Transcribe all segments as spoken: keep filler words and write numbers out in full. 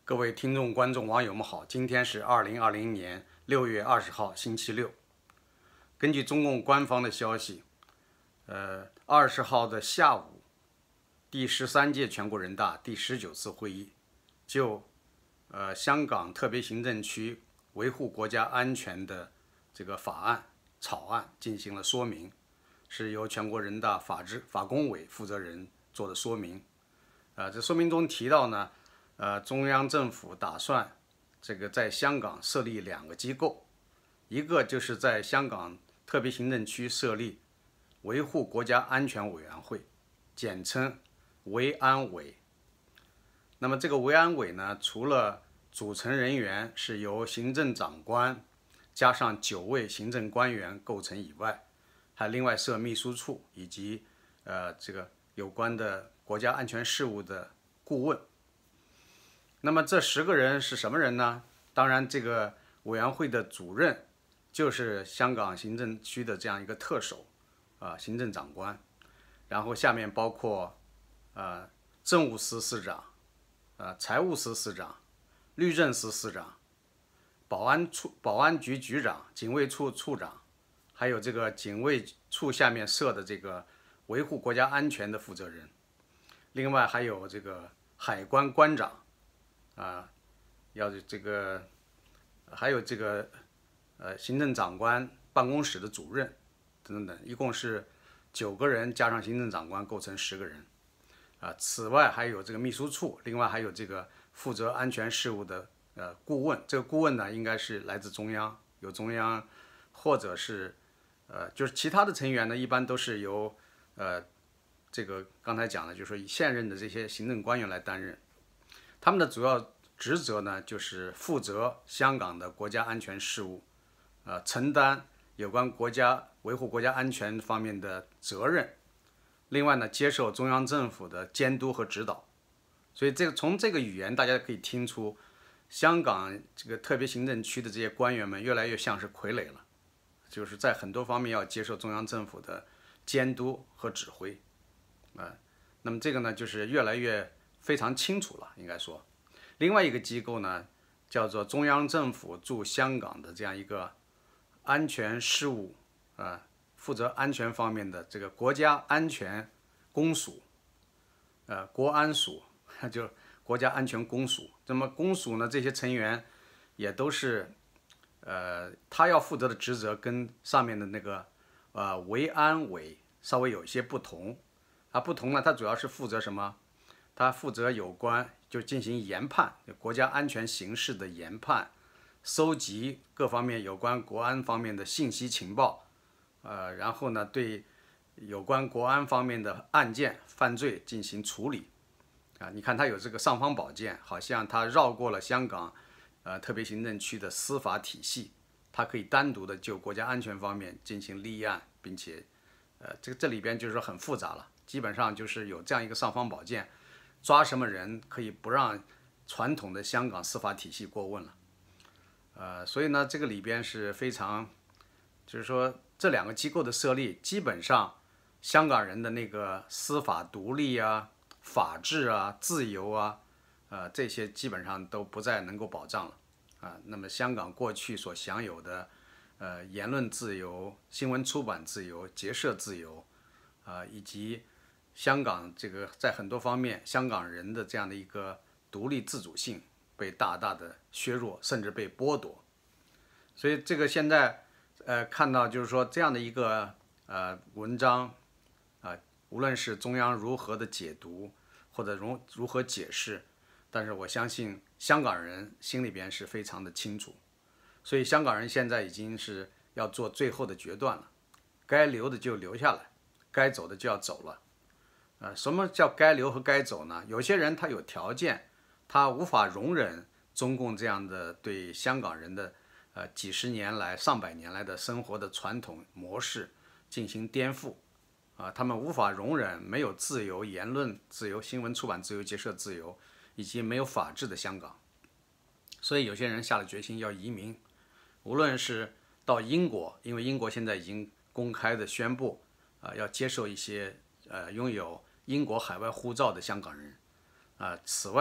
各位听众、观众、网友们好，今天是二零二零年六月二十号，星期六。根据中共官方的消息，呃，二十号的下午，第十三届全国人大第十九次会议就呃香港特别行政区维护国家安全的这个法案草案进行了说明，是由全国人大法制法工委负责人做的说明。呃，这说明中提到呢。呃，中央政府打算这个在香港设立两个机构，一个就是在香港特别行政区设立维护国家安全委员会，简称维安委。那么这个维安委呢，除了组成人员是由行政长官加上九位行政官员构成以外，还另外设秘书处以及呃这个有关的国家安全事务的顾问。那么这十个人是什么人呢？当然，这个委员会的主任就是香港行政区的这样一个特首啊，行政长官。然后下面包括呃政务司司长、呃财务司司长、律政司司长、保安处保安局局长、警卫处处长，还有这个警卫处下面设的这个维护国家安全的负责人。另外还有这个海关关长。啊，要这个，还有这个，呃，行政长官办公室的主任等等等，一共是九个人，加上行政长官构成十个人。啊，此外还有这个秘书处，另外还有这个负责安全事务的呃顾问。这个顾问呢，应该是来自中央，有中央，或者是呃，就是其他的成员呢，一般都是由呃这个刚才讲的，就是说以现任的这些行政官员来担任。他们的主要职责呢，就是负责香港的国家安全事务，呃，承担有关国家维护国家安全方面的责任。另外呢，接受中央政府的监督和指导。所以这个从这个语言，大家可以听出，香港这个特别行政区的这些官员们越来越像是傀儡了，就是在很多方面要接受中央政府的监督和指挥，啊、呃，那么这个呢，就是越来越。非常清楚了，应该说，另外一个机构呢，叫做中央政府驻香港的这样一个安全事务，呃，负责安全方面的这个国家安全公署，呃，国安署，就国家安全公署。那么公署呢，这些成员也都是，呃，他要负责的职责跟上面的那个呃维安委稍微有一些不同，啊，不同呢，它主要是负责什么？他负责有关就进行研判，国家安全形势的研判，收集各方面有关国安方面的信息情报，呃，然后呢对有关国安方面的案件犯罪进行处理。啊，你看他有这个尚方宝剑，好像他绕过了香港呃特别行政区的司法体系，他可以单独的就国家安全方面进行立案，并且呃这个这里边就是说很复杂了，基本上就是有这样一个尚方宝剑。抓什么人可以不让传统的香港司法体系过问了，呃，所以呢，这个里边是非常，就是说这两个机构的设立，基本上香港人的那个司法独立啊、法治啊、自由啊，呃，这些基本上都不再能够保障了啊。那么香港过去所享有的呃言论自由、新闻出版自由、结社自由啊，以及香港这个在很多方面，香港人的这样的一个独立自主性被大大的削弱，甚至被剥夺。所以这个现在呃看到就是说这样的一个呃文章啊、呃，无论是中央如何的解读或者如如何解释，但是我相信香港人心里边是非常的清楚。所以香港人现在已经是要做最后的决断了，该留的就留下来，该走的就要走了。呃，什么叫该留和该走呢？有些人他有条件，他无法容忍中共这样的对香港人的呃几十年来、上百年来的生活的传统模式进行颠覆，啊、呃，他们无法容忍没有自由、言论自由、新闻出版自由、结社自由以及没有法治的香港，所以有些人下了决心要移民，无论是到英国，因为英国现在已经公开的宣布，啊、呃，要接受一些呃拥有英国海外护照的香港人，啊、呃，此外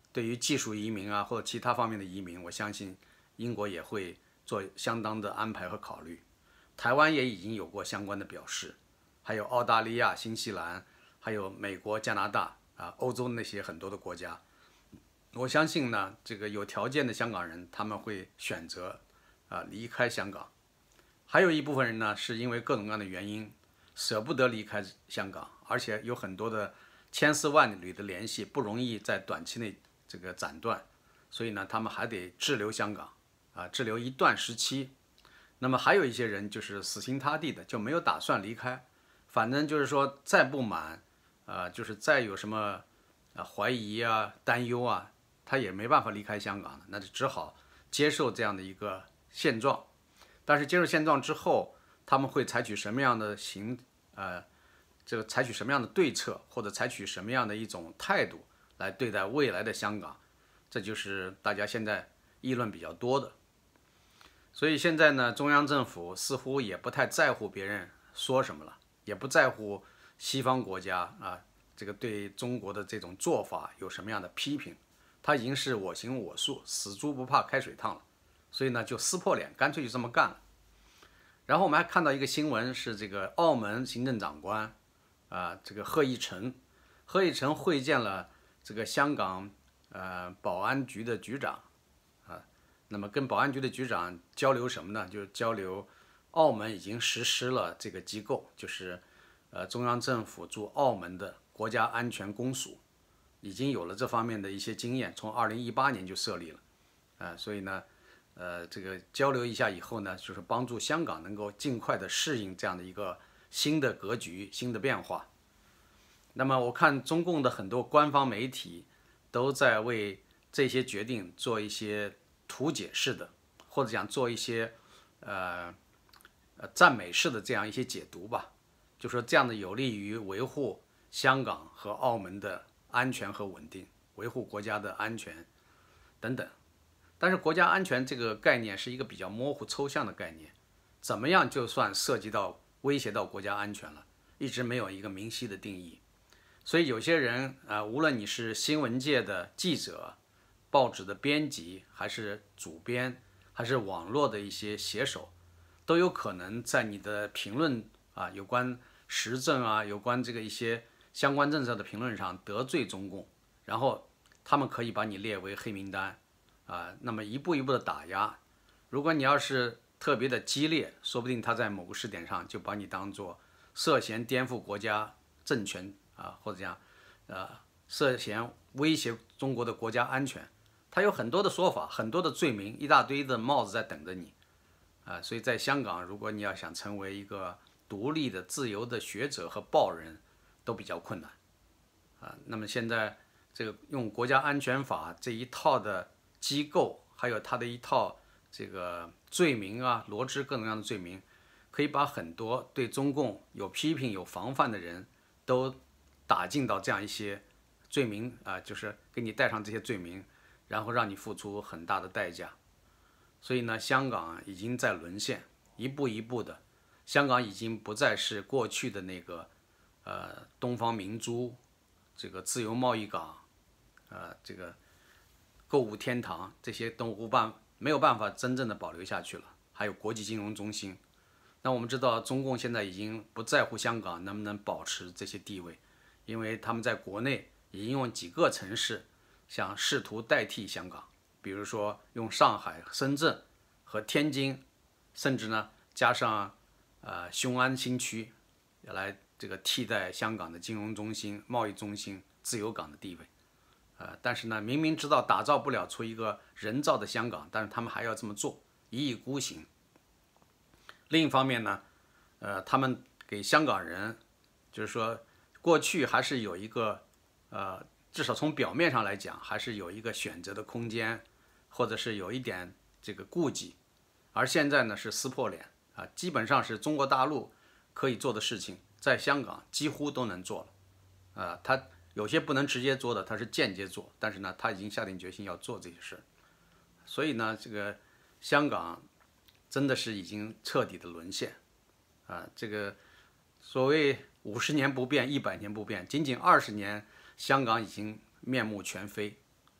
对于技术移民啊或者其他方面的移民，我相信英国也会做相当的安排和考虑。台湾也已经有过相关的表示，还有澳大利亚、新西兰，还有美国、加拿大啊，欧洲那些很多的国家。我相信呢，这个有条件的香港人他们会选择啊离开香港。还有一部分人呢，是因为各种各样的原因舍不得离开香港，而且有很多的千丝万缕的联系不容易在短期内这个斩断，所以呢，他们还得滞留香港啊，滞留一段时期。那么还有一些人就是死心塌地的，就没有打算离开，反正就是说再不满，呃，就是再有什么啊怀疑啊、担忧啊，他也没办法离开香港了，那就只好接受这样的一个现状。但是接受现状之后，他们会采取什么样的行呃，这个采取什么样的对策，或者采取什么样的一种态度来对待未来的香港，这就是大家现在议论比较多的。所以现在呢，中央政府似乎也不太在乎别人说什么了，也不在乎西方国家啊，这个对中国的这种做法有什么样的批评，他已经是我行我素，死猪不怕开水烫了，所以呢就撕破脸，干脆就这么干了。然后我们还看到一个新闻，是这个澳门行政长官啊，这个贺一诚，贺一诚会见了这个香港呃保安局的局长。那么跟保安局的局长交流什么呢？就是交流澳门已经实施了这个机构，就是呃中央政府驻澳门的国家安全公署，已经有了这方面的一些经验，从二零一八年就设立了，啊、呃，所以呢，呃这个交流一下以后呢，就是帮助香港能够尽快的适应这样的一个新的格局、新的变化。那么我看中共的很多官方媒体都在为这些决定做一些图解式的，或者讲做一些呃呃赞美式的这样一些解读吧，就说这样的有利于维护香港和澳门的安全和稳定，维护国家的安全等等。但是国家安全这个概念是一个比较模糊抽象的概念，怎么样就算涉及到威胁到国家安全了，一直没有一个明晰的定义。所以有些人啊、呃，无论你是新闻界的记者、报纸的编辑，还是主编，还是网络的一些写手，都有可能在你的评论啊，有关时政啊，有关这个一些相关政策的评论上得罪中共，然后他们可以把你列为黑名单啊，那么一步一步的打压。如果你要是特别的激烈，说不定他在某个时点上就把你当作涉嫌颠覆国家政权啊，或者讲呃涉嫌威胁中国的国家安全。他有很多的说法，很多的罪名，一大堆的帽子在等着你，啊，所以在香港，如果你要想成为一个独立的、自由的学者和报人，都比较困难，啊，那么现在这个用国家安全法这一套的机构，还有它的一套这个罪名啊，罗织各种各样的罪名，可以把很多对中共有批评、有防范的人都打进到这样一些罪名啊，就是给你带上这些罪名。然后让你付出很大的代价，所以呢，香港已经在沦陷，一步一步的，香港已经不再是过去的那个，呃，东方明珠，这个自由贸易港，呃，这个购物天堂，这些都无办没有办法真正的保留下去了。还有国际金融中心，那我们知道中共现在已经不在乎香港能不能保持这些地位，因为他们在国内已经用几个城市。想试图代替香港，比如说用上海、深圳和天津，甚至呢加上呃雄安新区，来这个替代香港的金融中心、贸易中心、自由港的地位。呃，但是呢，明明知道打造不了出一个人造的香港，但是他们还要这么做，一意孤行。另一方面呢，呃，他们给香港人，就是说过去还是有一个呃。至少从表面上来讲，还是有一个选择的空间，或者是有一点这个顾忌。而现在呢，是撕破脸啊，基本上是中国大陆可以做的事情，在香港几乎都能做了。啊，他有些不能直接做的，他是间接做，但是呢，他已经下定决心要做这些事。所以呢，这个香港真的是已经彻底的沦陷啊。这个所谓五十年不变，一百年不变，仅仅二十年。香港已经面目全非，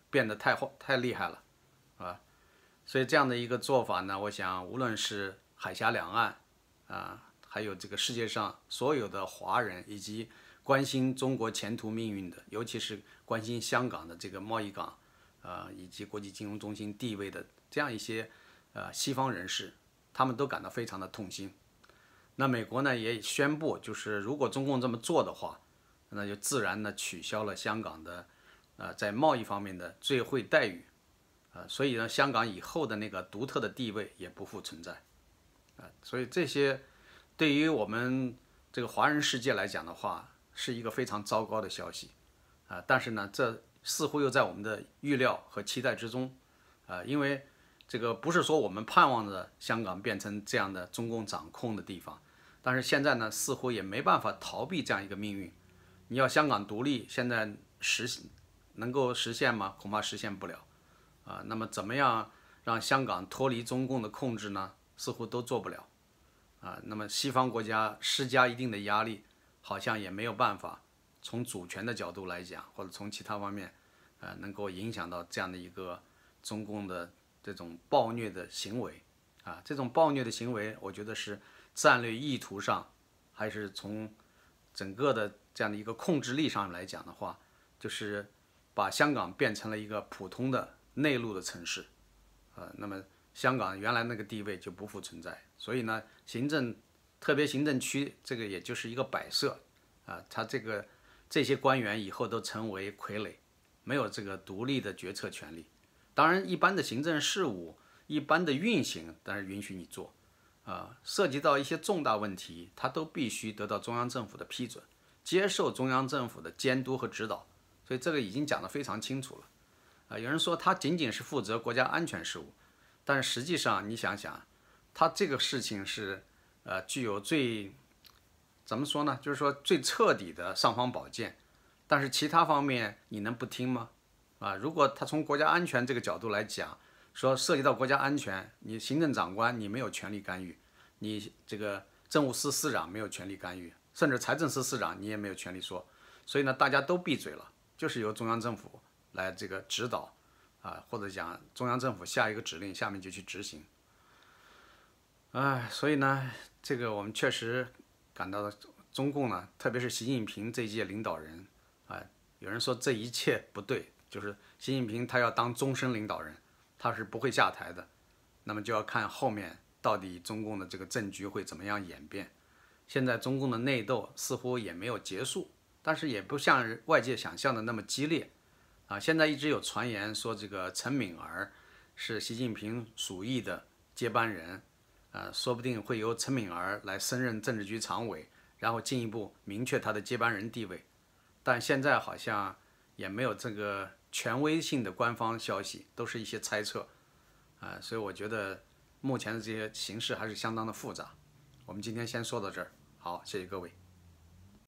变得太后太厉害了，啊，所以这样的一个做法呢，我想无论是海峡两岸啊，还有这个世界上所有的华人以及关心中国前途命运的，尤其是关心香港的这个贸易港啊以及国际金融中心地位的这样一些呃西方人士，他们都感到非常的痛心。那美国呢也宣布，就是如果中共这么做的话，那就自然呢取消了香港的呃在贸易方面的最惠待遇，啊、呃，所以呢香港以后的那个独特的地位也不复存在，啊、呃，所以这些对于我们这个华人世界来讲的话，是一个非常糟糕的消息，啊、呃，但是呢这似乎又在我们的预料和期待之中，啊、呃，因为这个不是说我们盼望着香港变成这样的中共掌控的地方。但是现在呢，似乎也没办法逃避这样一个命运。你要香港独立，现在实能够实现吗？恐怕实现不了啊。那么怎么样让香港脱离中共的控制呢？似乎都做不了啊。那么西方国家施加一定的压力，好像也没有办法从主权的角度来讲，或者从其他方面，呃，能够影响到这样的一个中共的这种暴虐的行为啊。这种暴虐的行为，我觉得是战略意图上，还是从整个的这样的一个控制力上来讲的话，就是把香港变成了一个普通的内陆的城市，呃，那么香港原来那个地位就不复存在，所以呢，行政特别行政区这个也就是一个摆设啊，它这个这些官员以后都成为傀儡，没有这个独立的决策权利。当然，一般的行政事务、一般的运行，当然允许你做。啊，涉及到一些重大问题，它都必须得到中央政府的批准，接受中央政府的监督和指导，所以这个已经讲得非常清楚了。啊，有人说他仅仅是负责国家安全事务，但实际上你想想，他这个事情是呃具有最怎么说呢？就是说最彻底的尚方宝剑，但是其他方面你能不听吗？啊，如果他从国家安全这个角度来讲，说涉及到国家安全，你行政长官你没有权利干预，你这个政务司司长没有权利干预，甚至财政司司长你也没有权利说，所以呢，大家都闭嘴了，就是由中央政府来这个指导啊，或者讲中央政府下一个指令，下面就去执行。哎，所以呢，这个我们确实感到中共呢，特别是习近平这一届领导人啊，有人说这一切不对，就是习近平他要当终身领导人。他是不会下台的，那么就要看后面到底中共的这个政局会怎么样演变。现在中共的内斗似乎也没有结束，但是也不像外界想象的那么激烈啊。现在一直有传言说这个陈敏尔是习近平属意的接班人，啊，说不定会由陈敏尔来升任政治局常委，然后进一步明确他的接班人地位。但现在好像也没有这个权威性的官方消息，都是一些猜测，啊、呃，所以我觉得目前的这些形势还是相当的复杂。我们今天先说到这儿，好，谢谢各位。